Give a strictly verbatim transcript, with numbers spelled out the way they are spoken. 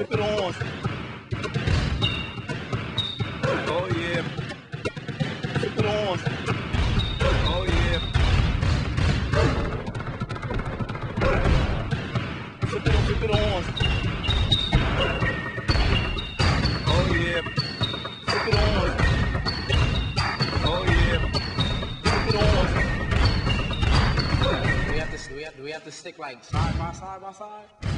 Flip it on. Oh yeah. Flip it on. Oh yeah. Flip it on, flip it on. Oh yeah. Flip it on. Oh yeah. Flip it on. Do we have to, do we have, do we have to stick like side by side by side?